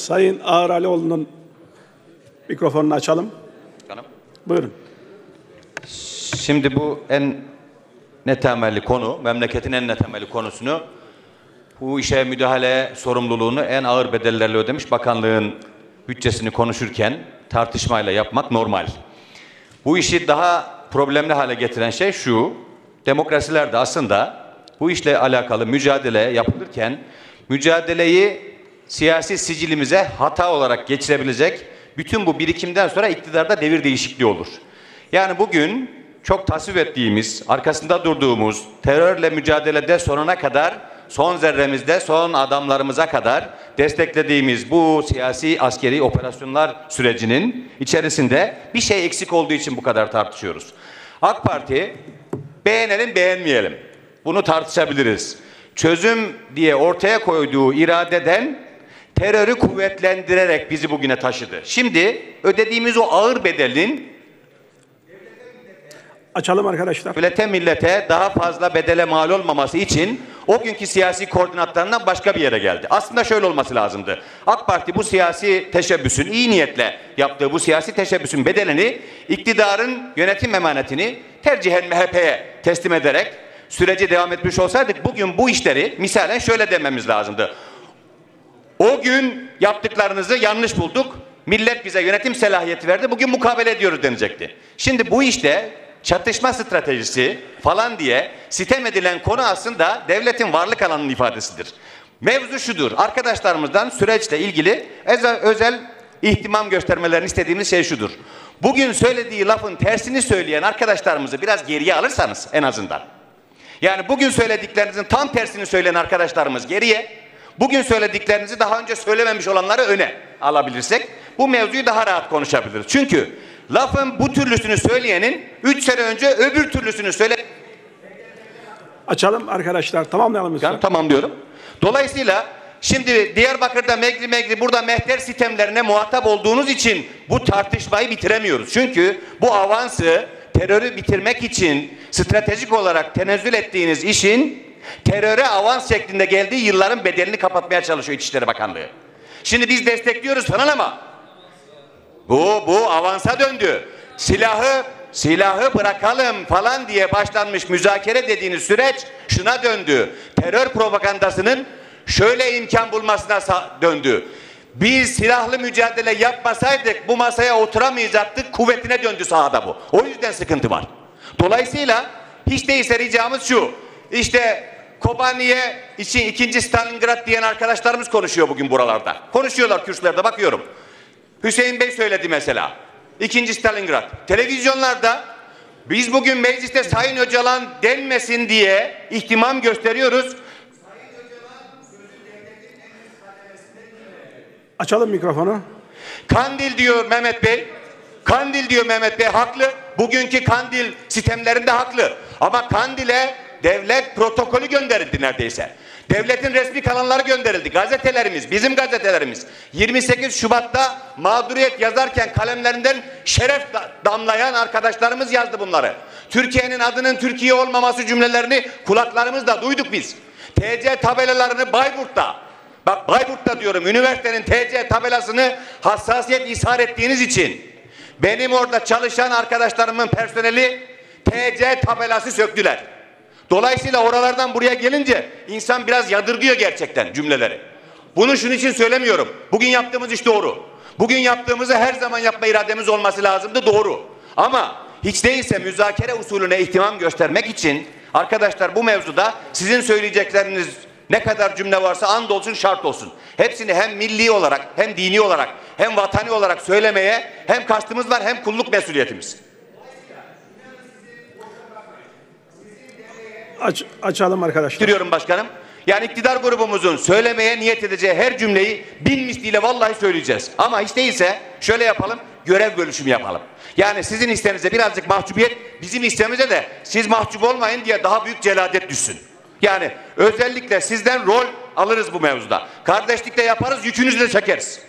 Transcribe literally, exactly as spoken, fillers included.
Sayın Ağıralioğlu'nun mikrofonunu açalım. Canım. Buyurun. Şimdi bu en ne temelli konu, memleketin en ne temelli konusunu, bu işe müdahale sorumluluğunu en ağır bedellerle ödemiş bakanlığın bütçesini konuşurken tartışmayla yapmak normal. Bu işi daha problemli hale getiren şey şu: demokrasilerde aslında bu işle alakalı mücadele yapılırken mücadeleyi siyasi sicilimize hata olarak geçirebilecek bütün bu birikimden sonra iktidarda devir değişikliği olur. Yani bugün çok tasvip ettiğimiz, arkasında durduğumuz terörle mücadelede sonuna kadar, son zerremizde, son adamlarımıza kadar desteklediğimiz bu siyasi askeri operasyonlar sürecinin içerisinde bir şey eksik olduğu için bu kadar tartışıyoruz. AK Parti, beğenelim beğenmeyelim, bunu tartışabiliriz. Çözüm diye ortaya koyduğu iradeden terörü kuvvetlendirerek bizi bugüne taşıdı. Şimdi ödediğimiz o ağır bedelin açalım arkadaşlar. Devlete, millete daha fazla bedele mal olmaması için o günkü siyasi koordinatlarından başka bir yere geldi. Aslında şöyle olması lazımdı: AK Parti bu siyasi teşebbüsün, iyi niyetle yaptığı bu siyasi teşebbüsün bedelini, iktidarın yönetim emanetini tercihen M H P'ye teslim ederek süreci devam etmiş olsaydık bugün bu işleri misalen şöyle dememiz lazımdı: o gün yaptıklarınızı yanlış bulduk, millet bize yönetim selahiyeti verdi, bugün mukabele ediyoruz denecekti. Şimdi bu işte çatışma stratejisi falan diye sitem edilen konu aslında devletin varlık alanının ifadesidir. Mevzu şudur: arkadaşlarımızdan süreçle ilgili özel, özel ihtimam göstermelerini istediğimiz şey şudur: bugün söylediği lafın tersini söyleyen arkadaşlarımızı biraz geriye alırsanız en azından, yani bugün söylediklerinizin tam tersini söyleyen arkadaşlarımız geriye, bugün söylediklerinizi daha önce söylememiş olanları öne alabilirsek bu mevzuyu daha rahat konuşabiliriz. Çünkü lafın bu türlüsünü söyleyenin üç sene önce öbür türlüsünü söyle... Açalım arkadaşlar, tamamlayalım lütfen. Tamam diyorum. Dolayısıyla şimdi Diyarbakır'da megri megri, burada mehter sistemlerine muhatap olduğunuz için bu tartışmayı bitiremiyoruz. Çünkü bu avansı, terörü bitirmek için stratejik olarak tenezzül ettiğiniz işin teröre avans şeklinde geldiği yılların bedelini kapatmaya çalışıyor İçişleri Bakanlığı. Şimdi biz destekliyoruz falan ama bu, bu avansa döndü. Silahı, silahı bırakalım falan diye başlanmış müzakere dediğiniz süreç şuna döndü: terör propagandasının şöyle imkan bulmasına döndü. Biz silahlı mücadele yapmasaydık bu masaya oturamayacaktık kuvvetine döndü sahada bu. O yüzden sıkıntı var. Dolayısıyla hiç değilse ricamız şu: İşte Kobani'ye için ikinci Stalingrad diyen arkadaşlarımız konuşuyor bugün buralarda. Konuşuyorlar kürsülerde, bakıyorum. Hüseyin Bey söyledi mesela. İkinci Stalingrad. Televizyonlarda biz bugün mecliste Sayın Öcalan denmesin diye ihtimam gösteriyoruz. Açalım mikrofonu. Kandil diyor Mehmet Bey. Kandil diyor Mehmet Bey. Haklı. Bugünkü Kandil sistemlerinde haklı. Ama Kandil'e devlet protokolü gönderildi neredeyse. Devletin resmi kanalları gönderildi. Gazetelerimiz, bizim gazetelerimiz yirmi sekiz Şubat'ta mağduriyet yazarken kalemlerinden şeref damlayan arkadaşlarımız yazdı bunları. Türkiye'nin adının Türkiye olmaması cümlelerini kulaklarımızla duyduk biz. T C tabelalarını Bayburt'ta, bak Bayburt'ta diyorum, üniversitenin T C tabelasını hassasiyet ishar ettiğiniz için benim orada çalışan arkadaşlarımın personeli T C tabelası söktüler. Dolayısıyla oralardan buraya gelince insan biraz yadırgıyor gerçekten cümleleri. Bunu şunun için söylemiyorum: bugün yaptığımız iş doğru. Bugün yaptığımızı her zaman yapma irademiz olması lazımdı, doğru. Ama hiç değilse müzakere usulüne ihtimam göstermek için arkadaşlar bu mevzuda sizin söyleyecekleriniz ne kadar cümle varsa andolsun şart olsun. Hepsini hem milli olarak, hem dini olarak, hem vatani olarak söylemeye hem kastımız var, hem kulluk mesuliyetimiz. Aç, açalım arkadaşlar. Bitiriyorum başkanım. Yani iktidar grubumuzun söylemeye niyet edeceği her cümleyi bin misliyle vallahi söyleyeceğiz. Ama hiç değilse şöyle yapalım: görev bölüşümü yapalım. Yani sizin isteğinize birazcık mahcubiyet, bizim isteğimize de siz mahcup olmayın diye daha büyük celadet düşsün. Yani özellikle sizden rol alırız bu mevzuda. Kardeşlikle yaparız, yükünüzü de çekeriz.